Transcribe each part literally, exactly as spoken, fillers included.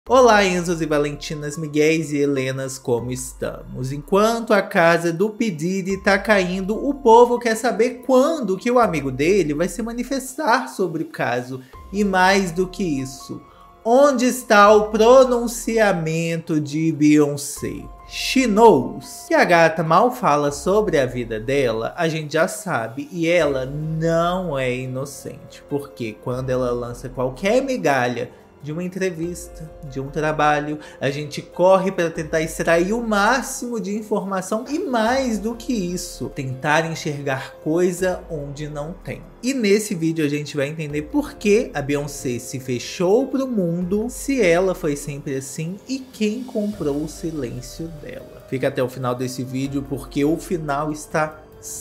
Olá, Enzos e Valentinas, Miguéis e Helenas, como estamos? Enquanto a casa do P. Diddy tá caindo, o povo quer saber quando que o amigo dele vai se manifestar sobre o caso. E mais do que isso, onde está o pronunciamento de Beyoncé? She knows. Que a gata mal fala sobre a vida dela, a gente já sabe. E ela não é inocente. Porque quando ela lança qualquer migalha de uma entrevista, de um trabalho, a gente corre para tentar extrair o máximo de informação e, mais do que isso, tentar enxergar coisa onde não tem. E nesse vídeo a gente vai entender por que a Beyoncé se fechou pro mundo, se ela foi sempre assim e quem comprou o silêncio dela. Fica até o final desse vídeo porque o final está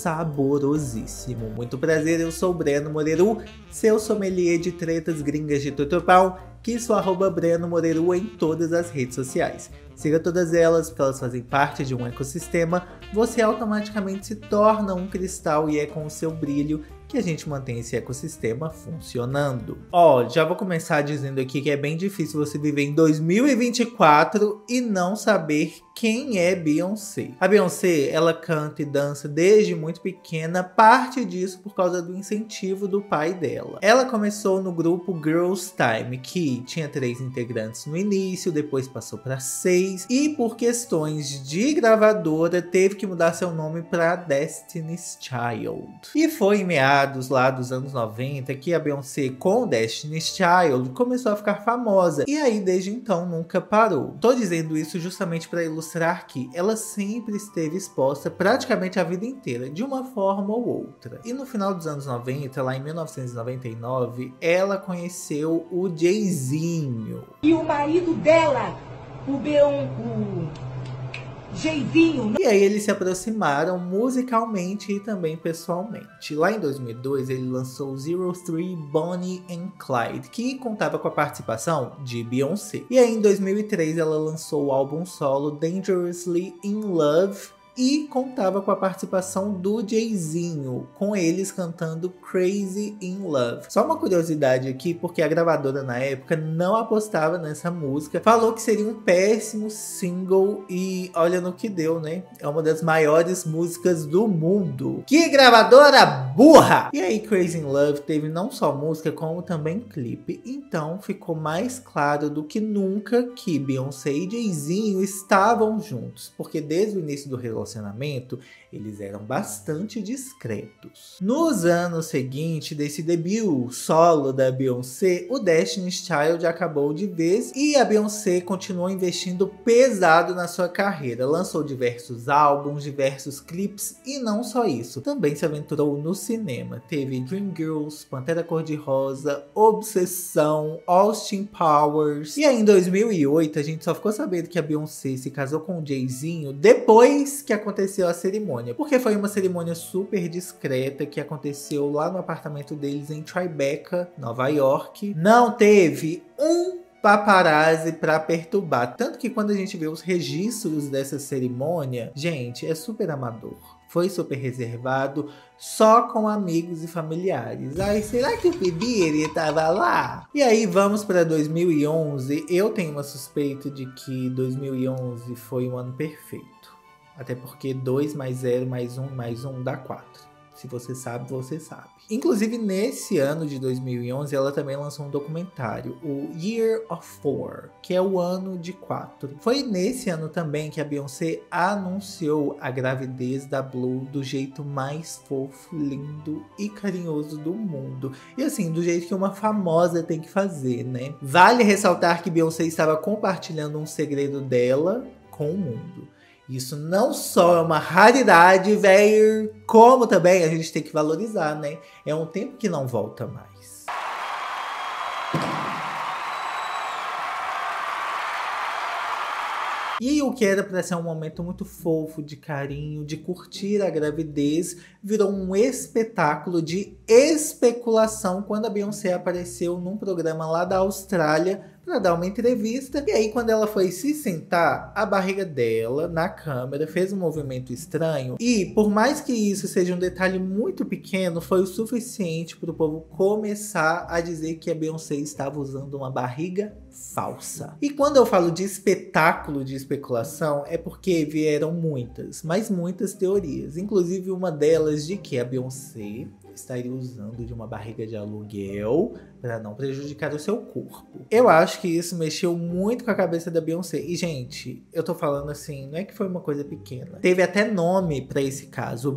saborosíssimo. Muito prazer, eu sou o Breno Moreru, seu sommelier de tretas gringas de Tutupau, que sou arroba Breno Moreru em todas as redes sociais. Siga todas elas, porque elas fazem parte de um ecossistema. Você automaticamente se torna um cristal e é com o seu brilho que a gente mantém esse ecossistema funcionando. Ó, já vou começar dizendo aqui que é bem difícil você viver em dois mil e vinte e quatro e não saber quem é Beyoncé. A Beyoncé, ela canta e dança desde muito pequena, parte disso por causa do incentivo do pai dela. Ela começou no grupo Girls Tyme, que tinha três integrantes no início, depois passou para seis, e por questões de gravadora teve que mudar seu nome para Destiny's Child. E foi em meados lá dos anos noventa que a Beyoncé com Destiny's Child começou a ficar famosa, e aí desde então nunca parou. Tô dizendo isso justamente para ilustrar que ela sempre esteve exposta praticamente a vida inteira, de uma forma ou outra. E no final dos anos noventa, lá em mil novecentos e noventa e nove, ela conheceu o Jayzinho. E o marido dela, o Beon, o Jayzinho. E aí eles se aproximaram musicalmente e também pessoalmente. Lá em dois mil e dois ele lançou zero three Bonnie and Clyde, que contava com a participação de Beyoncé. E aí em dois mil e três ela lançou o álbum solo Dangerously in Love e contava com a participação do Jayzinho, com eles cantando Crazy in Love. Só uma curiosidade aqui, porque a gravadora na época não apostava nessa música, falou que seria um péssimo single e olha no que deu, né? É uma das maiores músicas do mundo. Que gravadora burra! E aí Crazy in Love teve não só música, como também clipe. Então ficou mais claro do que nunca que Beyoncé e Jayzinho estavam juntos, porque desde o início do relacionamento relacionamento, eles eram bastante discretos. Nos anos seguintes desse debut solo da Beyoncé, o Destiny's Child acabou de vez e a Beyoncé continuou investindo pesado na sua carreira. Lançou diversos álbuns, diversos clipes e não só isso, também se aventurou no cinema. Teve Dreamgirls, Pantera Cor-de-Rosa, Obsessão, Austin Powers. E aí em dois mil e oito a gente só ficou sabendo que a Beyoncé se casou com o Jayzinho depois que aconteceu a cerimônia, porque foi uma cerimônia super discreta que aconteceu lá no apartamento deles em Tribeca, Nova York. Não teve um paparazzi pra perturbar, tanto que quando a gente vê os registros dessa cerimônia, gente, é super amador. Foi super reservado, só com amigos e familiares. Ai, será que o P. Diddy tava lá? E aí vamos para dois mil e onze. Eu tenho uma suspeita de que dois mil e onze foi um ano perfeito. Até porque dois mais zero mais um mais um dá quatro. Se você sabe, você sabe. Inclusive, nesse ano de dois mil e onze, ela também lançou um documentário, o Year of Four, que é o ano de quatro. Foi nesse ano também que a Beyoncé anunciou a gravidez da Blue do jeito mais fofo, lindo e carinhoso do mundo. E assim, do jeito que uma famosa tem que fazer, né? Vale ressaltar que Beyoncé estava compartilhando um segredo dela com o mundo. Isso não só é uma raridade, velho, como também a gente tem que valorizar, né? É um tempo que não volta mais. E o que era para ser um momento muito fofo, de carinho, de curtir a gravidez, virou um espetáculo de especulação quando a Beyoncé apareceu num programa lá da Austrália para dar uma entrevista. E aí, quando ela foi se sentar, a barriga dela na câmera fez um movimento estranho. E por mais que isso seja um detalhe muito pequeno, foi o suficiente para o povo começar a dizer que a Beyoncé estava usando uma barriga falsa. E quando eu falo de espetáculo de especulação, é porque vieram muitas, mas muitas teorias. Inclusive uma delas de que a Beyoncé estaria usando de uma barriga de aluguel para não prejudicar o seu corpo. Eu acho que isso mexeu muito com a cabeça da Beyoncé. E, gente, eu tô falando assim, não é que foi uma coisa pequena. Teve até nome para esse caso,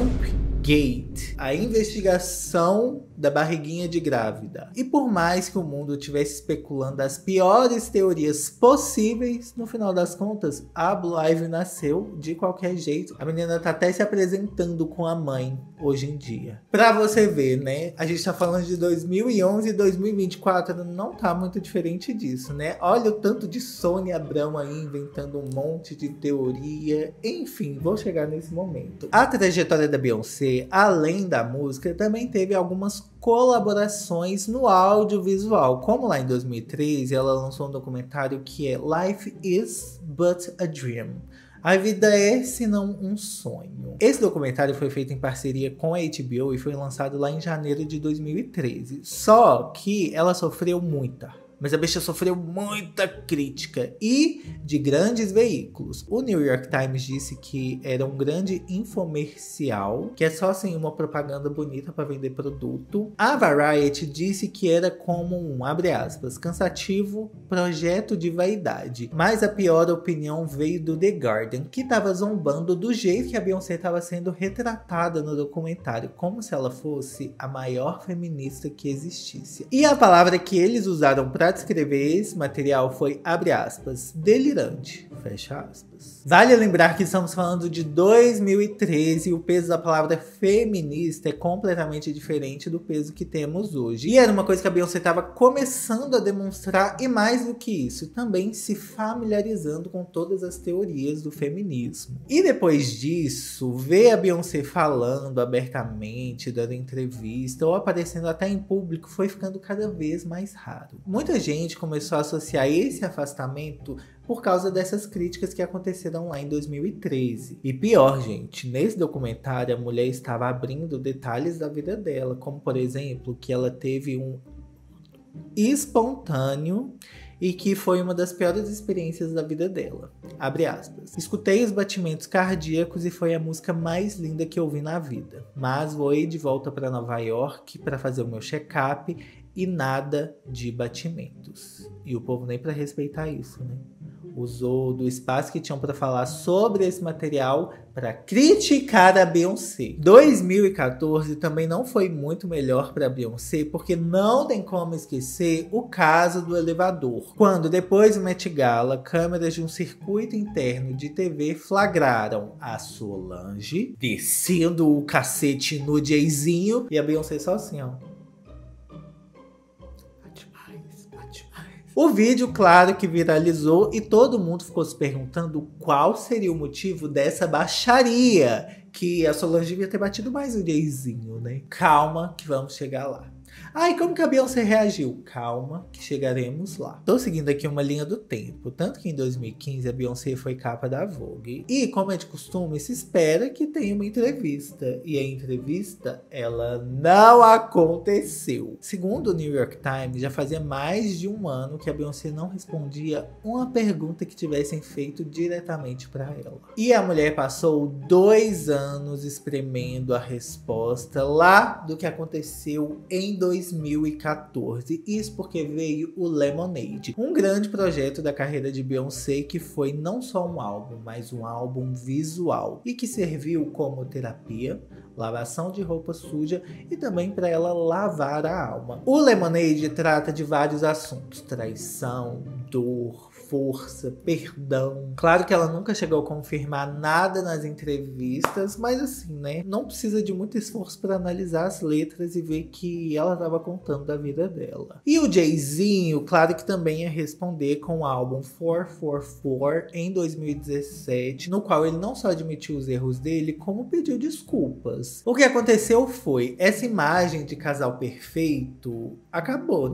Bumpgate, a investigação da barriguinha de grávida. E por mais que o mundo estivesse especulando as piores teorias possíveis, no final das contas, a Blue Ivy nasceu de qualquer jeito. A menina tá até se apresentando com a mãe hoje em dia. Pra você ver, né? A gente tá falando de dois mil e onze e dois mil e vinte e quatro não tá muito diferente disso, né? Olha o tanto de Sônia Abrão aí inventando um monte de teoria. Enfim, vou chegar nesse momento. A trajetória da Beyoncé, além da música, também teve algumas colaborações no audiovisual. Como lá em dois mil e treze, ela lançou um documentário que é Life is But a Dream. A vida é, se não um sonho. Esse documentário foi feito em parceria com a H B O e foi lançado lá em janeiro de dois mil e treze. Só que ela sofreu muita, mas a bicha sofreu muita crítica e de grandes veículos. O New York Times disse que era um grande infomercial, que é só assim uma propaganda bonita para vender produto. A Variety disse que era como um, abre aspas, cansativo projeto de vaidade. Mas a pior opinião veio do The Guardian, que estava zombando do jeito que a Beyoncé estava sendo retratada no documentário, como se ela fosse a maior feminista que existisse. E a palavra que eles usaram para descrever esse material foi, abre aspas, delirante, fecha aspas. Vale lembrar que estamos falando de dois mil e treze e o peso da palavra feminista é completamente diferente do peso que temos hoje. E era uma coisa que a Beyoncé estava começando a demonstrar e mais do que isso, também se familiarizando com todas as teorias do feminismo. E depois disso, ver a Beyoncé falando abertamente, dando entrevista ou aparecendo até em público foi ficando cada vez mais raro. Muita gente começou a associar esse afastamento por causa dessas críticas que aconteceram lá em dois mil e treze. E pior, gente, nesse documentário a mulher estava abrindo detalhes da vida dela, como por exemplo, que ela teve um espontâneo e que foi uma das piores experiências da vida dela. Abre aspas. Escutei os batimentos cardíacos e foi a música mais linda que eu vi na vida. Mas voei de volta para Nova York para fazer o meu check-up e nada de batimentos. E o povo nem para respeitar isso, né? Usou do espaço que tinham para falar sobre esse material para criticar a Beyoncé. dois mil e quatorze também não foi muito melhor para a Beyoncé, porque não tem como esquecer o caso do elevador. Quando, depois do Met Gala, câmeras de um circuito interno de T V flagraram a Solange descendo o cacete no Jayzinho e a Beyoncé só assim, ó. O vídeo, claro que viralizou e todo mundo ficou se perguntando qual seria o motivo dessa baixaria, que a Solange devia ter batido mais o Jayzinho, né? Calma que vamos chegar lá. Ai, como que a Beyoncé reagiu? Calma, que chegaremos lá. Tô seguindo aqui uma linha do tempo. Tanto que em dois mil e quinze a Beyoncé foi capa da Vogue. E, como é de costume, se espera que tenha uma entrevista. E a entrevista, ela não aconteceu. Segundo o New York Times, já fazia mais de um ano que a Beyoncé não respondia uma pergunta que tivessem feito diretamente para ela. E a mulher passou dois anos espremendo a resposta lá do que aconteceu em dois mil e quatorze. Isso porque veio o Lemonade, um grande projeto da carreira de Beyoncé que foi não só um álbum, mas um álbum visual e que serviu como terapia, lavação de roupa suja e também para ela lavar a alma. O Lemonade trata de vários assuntos: traição, dor, força, perdão. Claro que ela nunca chegou a confirmar nada nas entrevistas, mas assim, né? Não precisa de muito esforço para analisar as letras e ver que ela estava contando da vida dela. E o Jayzinho, claro que também ia responder com o álbum quatrocentos e quarenta e quatro em dois mil e dezessete, no qual ele não só admitiu os erros dele, como pediu desculpas. O que aconteceu foi, essa imagem de casal perfeito acabou, né?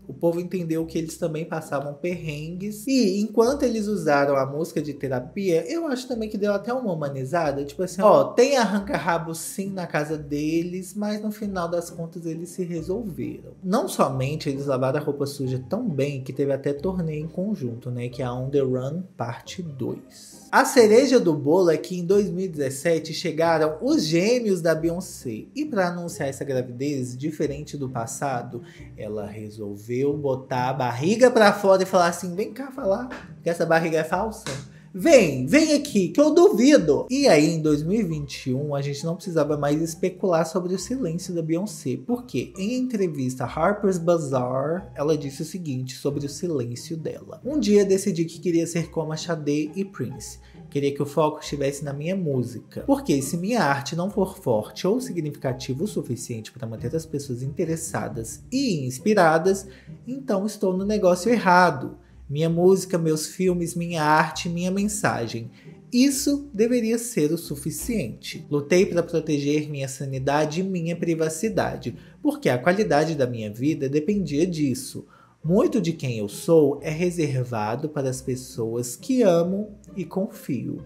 O povo entendeu que eles também passavam perrengues. E enquanto eles usaram a música de terapia, eu acho também que deu até uma humanizada. Tipo assim, ó, tem arranca-rabo sim na casa deles, mas no final das contas eles se resolveram. Não somente eles lavaram a roupa suja tão bem que teve até torneio em conjunto, né? Que é a On The Run Parte dois. A cereja do bolo é que em dois mil e dezessete chegaram os gêmeos da Beyoncé. E para anunciar essa gravidez, diferente do passado, ela resolveu botar a barriga para fora e falar assim: vem cá falar que essa barriga é falsa. Vem, vem aqui, que eu duvido. E aí, em dois mil e vinte e um, a gente não precisava mais especular sobre o silêncio da Beyoncé. Porque em entrevista a Harper's Bazaar, ela disse o seguinte sobre o silêncio dela. Um dia decidi que queria ser como a Sade e Prince. Queria que o foco estivesse na minha música. Porque se minha arte não for forte ou significativa o suficiente para manter as pessoas interessadas e inspiradas, então estou no negócio errado. Minha música, meus filmes, minha arte, minha mensagem. Isso deveria ser o suficiente. Lutei para proteger minha sanidade e minha privacidade, porque a qualidade da minha vida dependia disso. Muito de quem eu sou é reservado para as pessoas que amo e confio.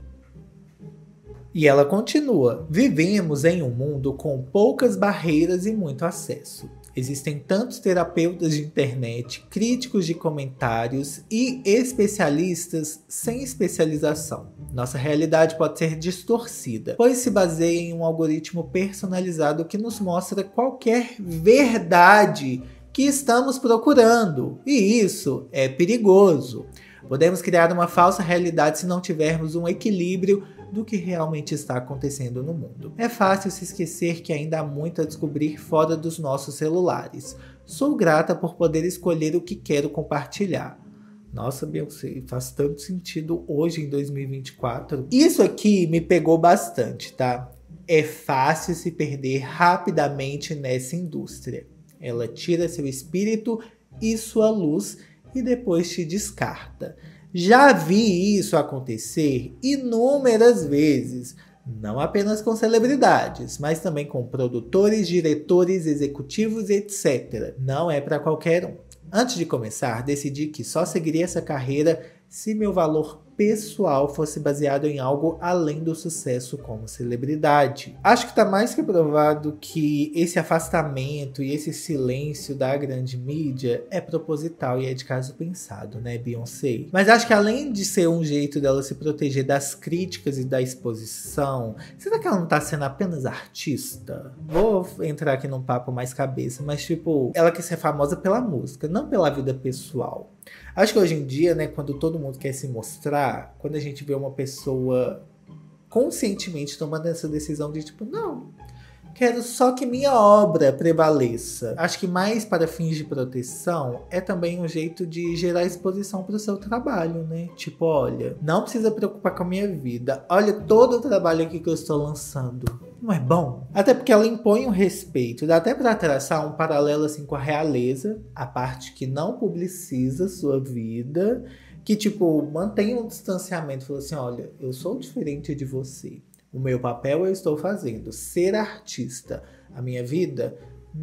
E ela continua: vivemos em um mundo com poucas barreiras e muito acesso. Existem tantos terapeutas de internet, críticos de comentários e especialistas sem especialização. Nossa realidade pode ser distorcida, pois se baseia em um algoritmo personalizado que nos mostra qualquer verdade que estamos procurando. E isso é perigoso. Podemos criar uma falsa realidade se não tivermos um equilíbrio do que realmente está acontecendo no mundo. É fácil se esquecer que ainda há muito a descobrir fora dos nossos celulares. Sou grata por poder escolher o que quero compartilhar. Nossa, Beyoncé, faz tanto sentido hoje em dois mil e vinte e quatro. Isso aqui me pegou bastante, tá? É fácil se perder rapidamente nessa indústria. Ela tira seu espírito e sua luz e depois te descarta. Já vi isso acontecer inúmeras vezes, não apenas com celebridades, mas também com produtores, diretores, executivos, etcétera. Não é para qualquer um. Antes de começar, decidi que só seguiria essa carreira se meu valor pessoal fosse baseado em algo além do sucesso como celebridade. Acho que está mais que provado que esse afastamento e esse silêncio da grande mídia é proposital e é de caso pensado, né, Beyoncé? Mas acho que além de ser um jeito dela se proteger das críticas e da exposição, será que ela não está sendo apenas artista? Vou entrar aqui num papo mais cabeça, mas tipo, ela quer ser famosa pela música, não pela vida pessoal. Acho que hoje em dia, né, quando todo mundo quer se mostrar, quando a gente vê uma pessoa conscientemente tomando essa decisão de tipo, não, quero só que minha obra prevaleça. Acho que mais para fins de proteção é também um jeito de gerar exposição para o seu trabalho, né? Tipo, olha, não precisa preocupar com a minha vida. Olha todo o trabalho aqui que eu estou lançando. Não é bom? Até porque ela impõe um respeito. Dá até para traçar um paralelo assim com a realeza, a parte que não publiciza sua vida, que tipo, mantém um distanciamento. Fala assim, olha, eu sou diferente de você. O meu papel eu estou fazendo. Ser artista. A minha vida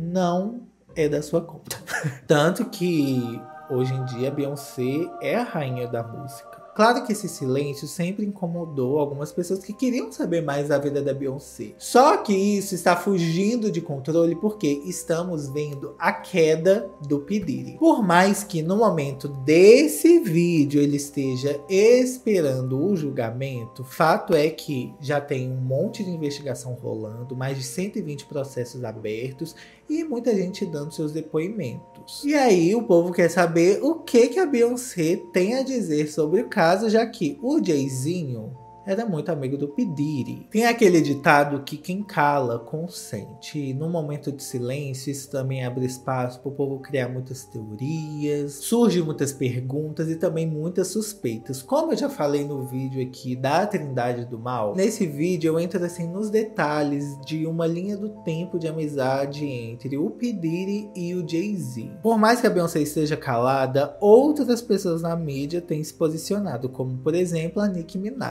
não é da sua conta. Tanto que hoje em dia a Beyoncé é a rainha da música. Claro que esse silêncio sempre incomodou algumas pessoas que queriam saber mais da vida da Beyoncé. Só que isso está fugindo de controle porque estamos vendo a queda do P. Diddy. Por mais que no momento desse vídeo ele esteja esperando o julgamento, fato é que já tem um monte de investigação rolando, mais de cento e vinte processos abertos e muita gente dando seus depoimentos. E aí o povo quer saber o que, que a Beyoncé tem a dizer sobre o caso, já que o Jayzinho era muito amigo do P. Diddy. Tem aquele ditado que quem cala, consente. E no momento de silêncio, isso também abre espaço para o povo criar muitas teorias, surgem muitas perguntas e também muitas suspeitas. Como eu já falei no vídeo aqui da Trindade do Mal, nesse vídeo eu entro assim nos detalhes de uma linha do tempo de amizade entre o P. Diddy e o Jay-Z. Por mais que a Beyoncé esteja calada, outras pessoas na mídia têm se posicionado, como por exemplo a Nicki Minaj.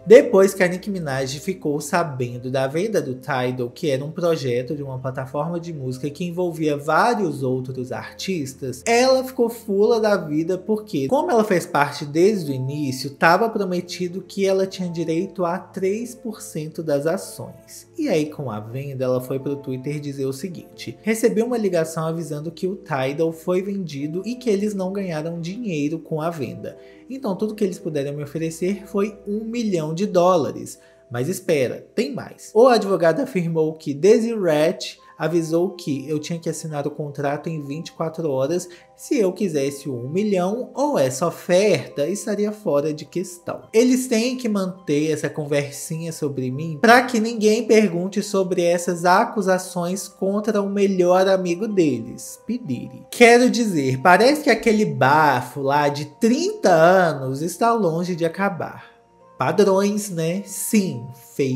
Depois que a Nicki Minaj ficou sabendo da venda do Tidal, que era um projeto de uma plataforma de música que envolvia vários outros artistas, ela ficou fula da vida porque, como ela fez parte desde o início, estava prometido que ela tinha direito a três por cento das ações. E aí, com a venda, ela foi pro Twitter dizer o seguinte: recebi uma ligação avisando que o Tidal foi vendido e que eles não ganharam dinheiro com a venda. Então tudo que eles puderam me oferecer foi um milhão de dólares. Mas espera, tem mais. O advogado afirmou que Desiree avisou que eu tinha que assinar o contrato em vinte e quatro horas se eu quisesse o um milhão, ou essa oferta estaria fora de questão. Eles têm que manter essa conversinha sobre mim para que ninguém pergunte sobre essas acusações contra o melhor amigo deles, P. Diddy. Quero dizer, parece que aquele bafo lá de trinta anos está longe de acabar. Padrões, né? Sim,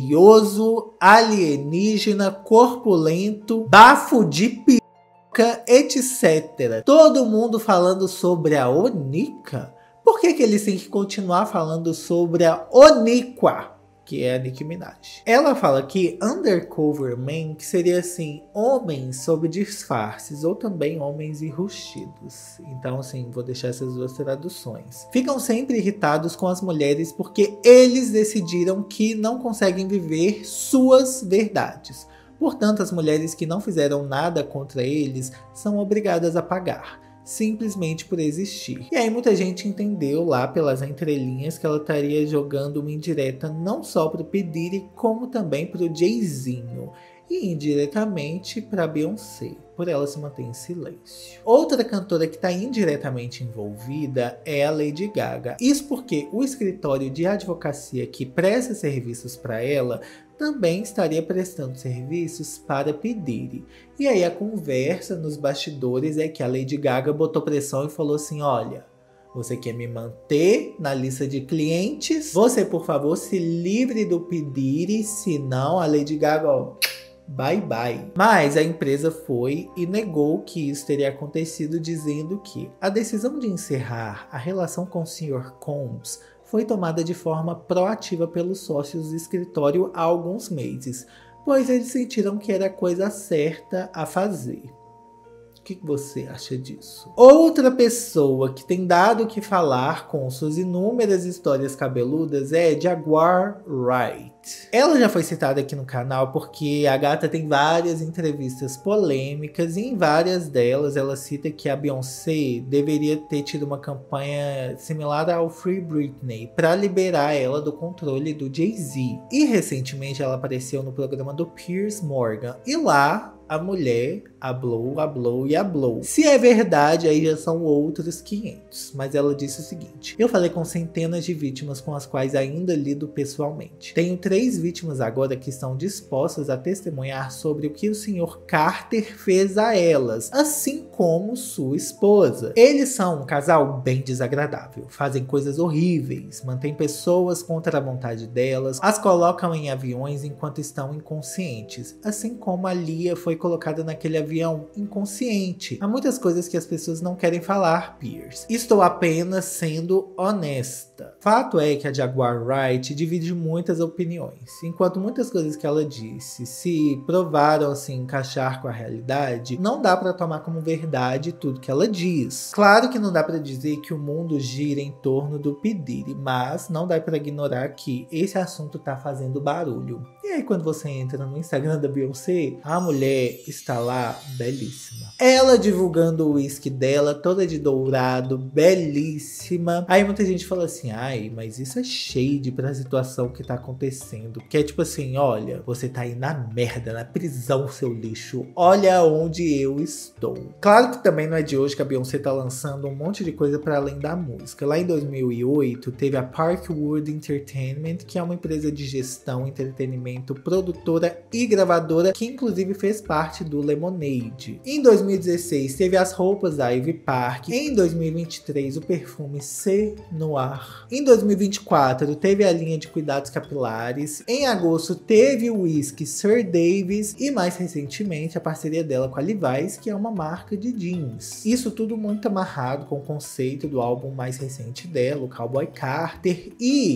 feioso, alienígena, corpulento, bafo de piroca, etcétera. Todo mundo falando sobre a Onika? Por que que eles têm que continuar falando sobre a Onikwa, que é a Nicki Minaj? Ela fala que undercover men, que seria assim, homens sob disfarces, ou também homens enrustidos. Então assim, vou deixar essas duas traduções. Ficam sempre irritados com as mulheres porque eles decidiram que não conseguem viver suas verdades. Portanto, as mulheres que não fizeram nada contra eles são obrigadas a pagar, simplesmente por existir. E aí muita gente entendeu lá pelas entrelinhas que ela estaria jogando uma indireta não só pro P. Diddy, como também pro Jayzinho. E indiretamente para Beyoncé, por ela se manter em silêncio. Outra cantora que está indiretamente envolvida é a Lady Gaga. Isso porque o escritório de advocacia que presta serviços para ela também estaria prestando serviços para P. Diddy. E aí a conversa nos bastidores é que a Lady Gaga botou pressão e falou assim: olha, você quer me manter na lista de clientes? Você, por favor, se livre do P. Diddy, senão a Lady Gaga, ó, bye bye. Mas a empresa foi e negou que isso teria acontecido, dizendo que a decisão de encerrar a relação com o senhor Combs foi tomada de forma proativa pelos sócios do escritório há alguns meses, pois eles sentiram que era a coisa certa a fazer. O que você acha disso? Outra pessoa que tem dado o que falar com suas inúmeras histórias cabeludas é Jaguar Wright. Ela já foi citada aqui no canal porque a gata tem várias entrevistas polêmicas e em várias delas ela cita que a Beyoncé deveria ter tido uma campanha similar ao Free Britney para liberar ela do controle do Jay-Z. E recentemente ela apareceu no programa do Piers Morgan e lá a mulher hablou, hablou e hablou. Se é verdade, aí já são outros quinhentos. Mas ela disse o seguinte: eu falei com centenas de vítimas com as quais ainda lido pessoalmente. Tenho três vítimas agora que estão dispostas a testemunhar sobre o que o senhor Carter fez a elas, assim como sua esposa. Eles são um casal bem desagradável, fazem coisas horríveis, mantêm pessoas contra a vontade delas, as colocam em aviões enquanto estão inconscientes, assim como a Lia foi colocada naquele avião inconsciente. Há muitas coisas que as pessoas não querem falar, Piers. Estou apenas sendo honesta. Fato é que a Jaguar Wright divide muitas opiniões. Enquanto muitas coisas que ela disse se provaram se encaixar com a realidade, não dá para tomar como verdade tudo que ela diz. Claro que não dá para dizer que o mundo gira em torno do P. Diddy, mas não dá para ignorar que esse assunto tá fazendo barulho. E aí quando você entra no Instagram da Beyoncé, a mulher está lá belíssima. Ela divulgando o whisky dela, toda de dourado, belíssima. Aí muita gente fala assim: ai, mas isso é shade pra situação que tá acontecendo. Que é tipo assim: olha, você tá aí na merda, na prisão, seu lixo. Olha onde eu estou. Claro que também não é de hoje que a Beyoncé tá lançando um monte de coisa para além da música. Lá em dois mil e oito, teve a Parkwood Entertainment, que é uma empresa de gestão, entretenimento, produtora e gravadora, que inclusive fez parte parte do Lemonade. Em dois mil e dezesseis teve as roupas da Ivy Park. Em dois mil e vinte e três o perfume C Noir. Em dois mil e vinte e quatro teve a linha de cuidados capilares. Em agosto teve o whisky Sir Davis e mais recentemente a parceria dela com a Levi's, que é uma marca de jeans. Isso tudo muito amarrado com o conceito do álbum mais recente dela, o Cowboy Carter, e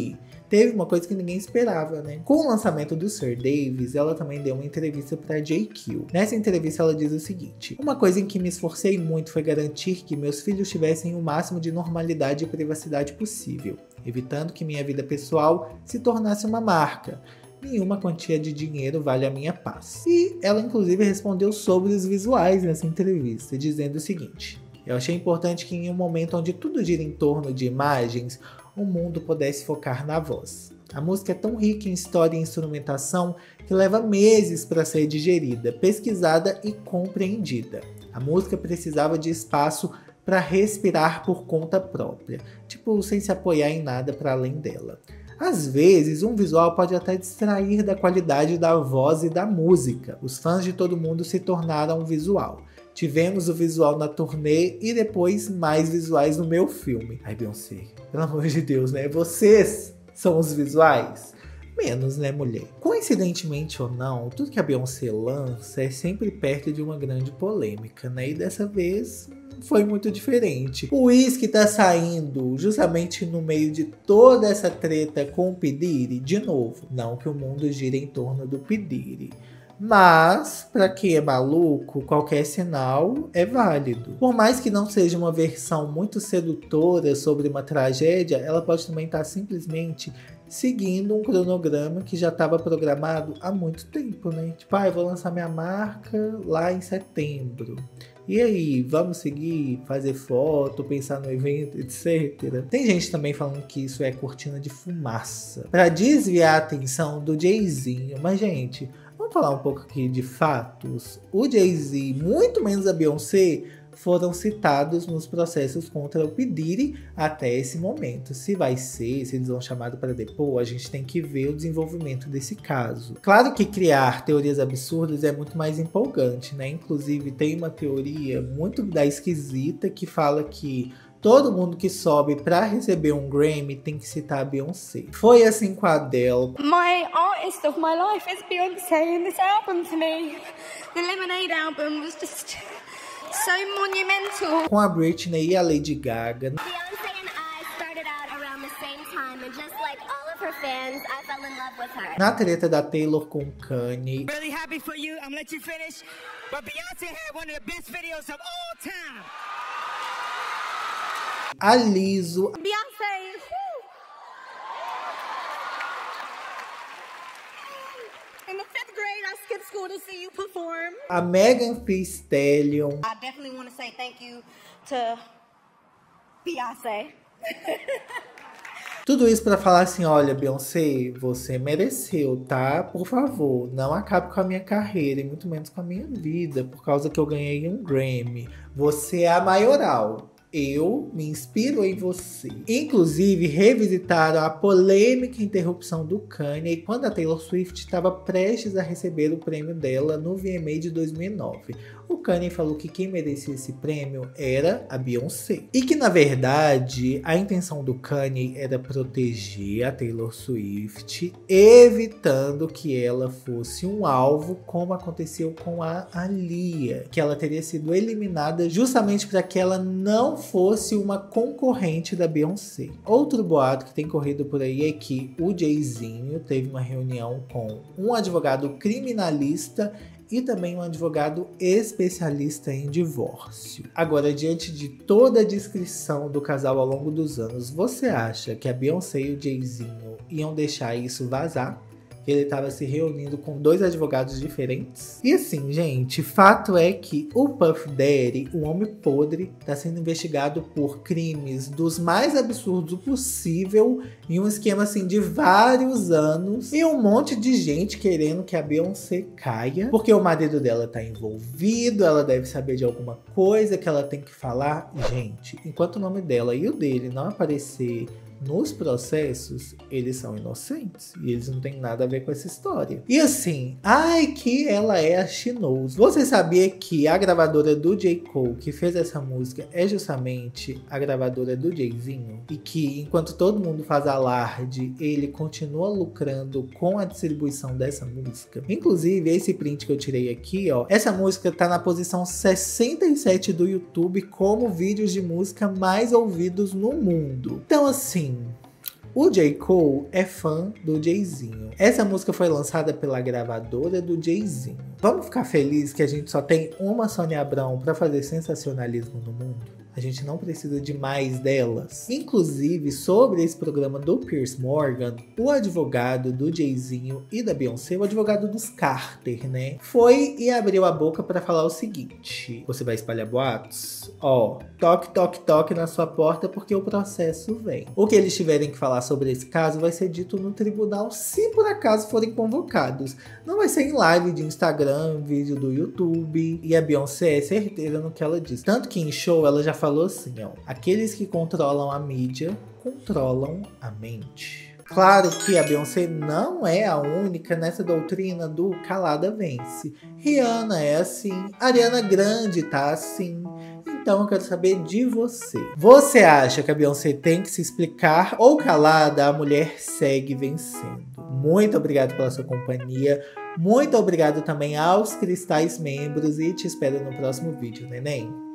teve uma coisa que ninguém esperava, né? Com o lançamento do Sir Davis, ela também deu uma entrevista para J Q. Nessa entrevista ela diz o seguinte: uma coisa em que me esforcei muito foi garantir que meus filhos tivessem o máximo de normalidade e privacidade possível, evitando que minha vida pessoal se tornasse uma marca. Nenhuma quantia de dinheiro vale a minha paz. E ela inclusive respondeu sobre os visuais nessa entrevista, dizendo o seguinte: eu achei importante que em um momento onde tudo gira em torno de imagens, o mundo pudesse focar na voz. A música é tão rica em história e instrumentação que leva meses para ser digerida, pesquisada e compreendida. A música precisava de espaço para respirar por conta própria, tipo, sem se apoiar em nada para além dela. Às vezes, um visual pode até distrair da qualidade da voz e da música. Os fãs de todo mundo se tornaram um visual. Tivemos o visual na turnê e depois mais visuais no meu filme. Ai, Beyoncé, pelo amor de Deus, né? Vocês são os visuais? Menos, né, mulher? Coincidentemente ou não, tudo que a Beyoncé lança é sempre perto de uma grande polêmica, né? E dessa vez foi muito diferente. O Wizkid tá saindo justamente no meio de toda essa treta com o P. Diddy, de novo. Não que o mundo gira em torno do P. Diddy. Mas, pra quem é maluco, qualquer sinal é válido. Por mais que não seja uma versão muito sedutora sobre uma tragédia, ela pode também estar simplesmente seguindo um cronograma que já estava programado há muito tempo, né? Tipo, ah, eu vou lançar minha marca lá em setembro. E aí, vamos seguir, fazer foto, pensar no evento, etcétera. Tem gente também falando que isso é cortina de fumaça, para desviar a atenção do Jay-Z. Mas, gente, vamos falar um pouco aqui de fatos. O Jay-Z, muito menos a Beyoncé, foram citados nos processos contra o P. Diddy até esse momento. Se vai ser, se eles vão chamar para depor, a gente tem que ver o desenvolvimento desse caso. Claro que criar teorias absurdas é muito mais empolgante, né? Inclusive tem uma teoria muito da esquisita que fala que todo mundo que sobe para receber um Grammy tem que citar a Beyoncé. Foi assim com a Adele. My artist of my life is Beyoncé, and this album to me, the Lemonade album, was just so monumental. Com a Britney e a Lady Gaga. Beyoncé and I started out around the same time, and just like all of her fans, I fell in love with her. Na treta da Taylor com Kanye. Really happy for you. I'm gonna let you finish. But Beyoncé had one of the best videos of all time. A Lizzo. Beyoncé, in the fifth grade, I skipped school to see you perform. A Megan Thee Stallion. I definitely want to say thank you to Beyoncé. Tudo isso pra falar assim, olha, Beyoncé, você mereceu, tá? Por favor, não acabe com a minha carreira e muito menos com a minha vida, por causa que eu ganhei um Grammy. Você é a maioral. Eu me inspiro em você. Inclusive, revisitaram a polêmica interrupção do Kanye quando a Taylor Swift estava prestes a receber o prêmio dela no V M A de dois mil e nove. O Kanye falou que quem merecia esse prêmio era a Beyoncé. E que, na verdade, a intenção do Kanye era proteger a Taylor Swift, evitando que ela fosse um alvo, como aconteceu com a Aaliyah, que ela teria sido eliminada justamente para que ela não fosse uma concorrente da Beyoncé. Outro boato que tem corrido por aí é que o Jayzinho teve uma reunião com um advogado criminalista e também um advogado especialista em divórcio. Agora, diante de toda a descrição do casal ao longo dos anos, você acha que a Beyoncé e o Jayzinho iam deixar isso vazar? Que ele estava se reunindo com dois advogados diferentes? E assim, gente, fato é que o Puff Daddy, o homem podre, está sendo investigado por crimes dos mais absurdos possível, em um esquema assim de vários anos, e um monte de gente querendo que a Beyoncé caia, porque o marido dela tá envolvido, ela deve saber de alguma coisa que ela tem que falar. Gente, enquanto o nome dela e o dele não aparecer nos processos, eles são inocentes. E eles não têm nada a ver com essa história. E assim, ai que ela é a She Knows. Você sabia que a gravadora do J. Cole que fez essa música é justamente a gravadora do Jayzinho? E que enquanto todo mundo faz alarde, ele continua lucrando com a distribuição dessa música. Inclusive, esse print que eu tirei aqui, ó, essa música tá na posição sessenta e sete do YouTube como vídeos de música mais ouvidos no mundo. Então assim, O J. Cole é fã do Jayzinho. Essa música foi lançada pela gravadora do Jayzinho. Vamos ficar felizes que a gente só tem uma Sônia Abrão para fazer sensacionalismo no mundo? A gente não precisa de mais delas. Inclusive, sobre esse programa do Piers Morgan, o advogado do Jayzinho e da Beyoncé, o advogado dos Carter, né, foi e abriu a boca para falar o seguinte: você vai espalhar boatos? Ó, toque, toque, toque na sua porta porque o processo vem. O que eles tiverem que falar sobre esse caso vai ser dito no tribunal, se por acaso forem convocados. Não vai ser em live de Instagram, vídeo do YouTube. E a Beyoncé é certeira no que ela diz. Tanto que em show ela já falou assim, ó: aqueles que controlam a mídia controlam a mente. Claro que a Beyoncé não é a única nessa doutrina do calada vence. Rihanna é assim, Ariana Grande tá assim. Então eu quero saber de você. Você acha que a Beyoncé tem que se explicar ou calada a mulher segue vencendo? Muito obrigado pela sua companhia. Muito obrigado também aos cristais membros e te espero no próximo vídeo, neném.